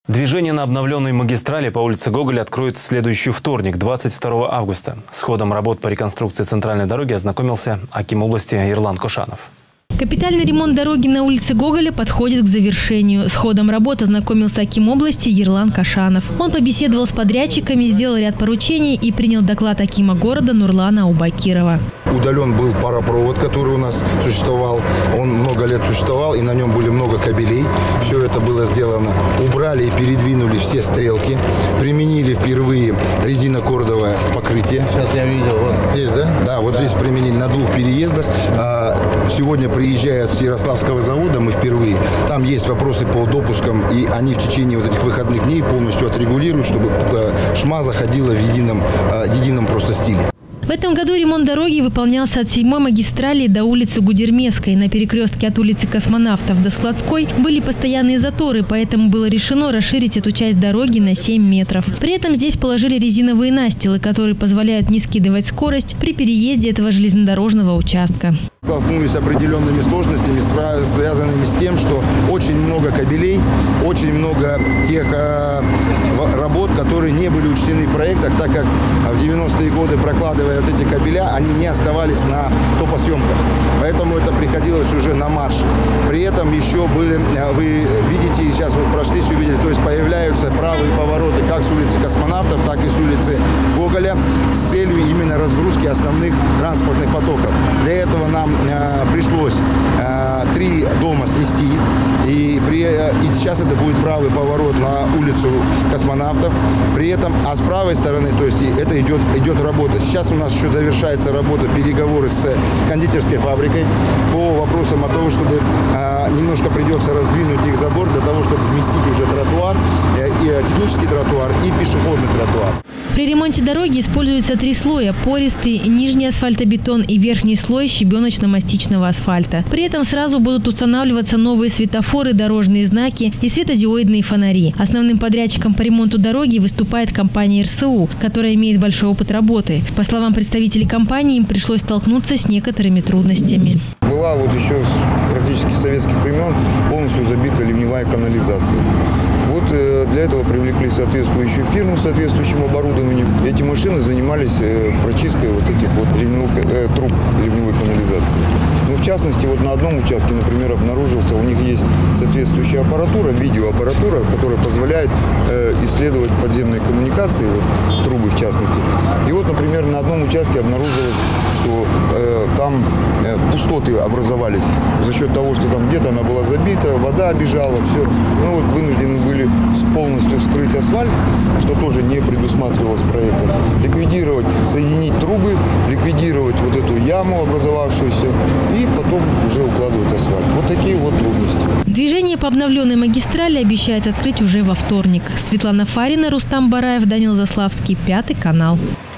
Движение на обновленной магистрали по улице Гоголя откроют в следующий вторник, 22 августа. С ходом работ по реконструкции центральной дороги ознакомился аким области Ерлан Кошанов. Капитальный ремонт дороги на улице Гоголя подходит к завершению. С ходом работ ознакомился аким области Ерлан Кошанов. Он побеседовал с подрядчиками, сделал ряд поручений и принял доклад акима города Нурлана Аубакирова. Удален был паропровод, который у нас существовал. Он много лет существовал, и на нем были много кабелей. Все это было сделано. Убрали и передвинули все стрелки. Применили впервые резинокордовое покрытие. Сейчас я видел, вот здесь, да? Да, вот здесь применили на 2 переездах. Сегодня приезжают с Ярославского завода, мы впервые. Там есть вопросы по допускам, и они в течение вот этих выходных дней полностью отрегулируют, чтобы шма заходила в едином просто стиле. В этом году ремонт дороги выполнялся от 7-й магистрали до улицы Гудермесской. На перекрестке от улицы Космонавтов до Складской были постоянные заторы, поэтому было решено расширить эту часть дороги на 7 метров. При этом здесь положили резиновые настилы, которые позволяют не скидывать скорость при переезде этого железнодорожного участка. Столкнулись с определенными сложностями, связанными с тем, что очень много кабелей, очень много тех работ, которые не были учтены в проектах, так как в 90-е годы, прокладывая вот эти кабеля, они не оставались на топосъемках. Поэтому это приходилось уже на марш. При этом еще были, вы видите, сейчас вот прошлись, увидели, то есть появляются правые повороты как с улицы Космонавтов, так и с улицы Гоголя с целью именно разгрузки основных транспортных потоков. Для этого нам пришлось 3 дома снести, и сейчас это будет правый поворот на улицу Космонавтов. При этом, а с правой стороны, то есть это идет работа. Сейчас у нас еще завершается работа, переговоры с кондитерской фабрикой по вопросам о том, чтобы немножко придется раздвинуть их забор для того, чтобы вместить уже тротуар, и технический тротуар и пешеходный тротуар. При ремонте дороги используются 3 слоя – пористый, нижний асфальтобетон и верхний слой щебеночно-мастичного асфальта. При этом сразу будут устанавливаться новые светофоры, дорожные знаки и светодиодные фонари. Основным подрядчиком по ремонту дороги выступает компания РСУ, которая имеет большой опыт работы. По словам представителей компании, им пришлось столкнуться с некоторыми трудностями. Была вот еще практически с советских времен полностью забита ливневая канализация. Вот для этого привлекли соответствующую фирму с соответствующим оборудованием. Эти машины занимались прочисткой вот этих вот труб ливневой канализации. Но в частности, вот на одном участке, например, обнаружился, у них есть соответствующая аппаратура, видеоаппаратура, которая позволяет исследовать подземные коммуникации, вот, трубы в частности. И вот, например, на одном участке обнаружилось, что там пустоты образовались за счет того, что там где-то она была забита, вода обежала, все. Ну вот вынуждены были полностью вскрыть асфальт, что тоже не предусматривалось проектом, ликвидировать, соединить трубы, ликвидировать вот эту яму образовавшуюся и потом уже укладывать асфальт. Вот такие вот трудности. Движение по обновленной магистрали обещает открыть уже во вторник. Светлана Фарина, Рустам Бараев, Данил Заславский, 5 канал.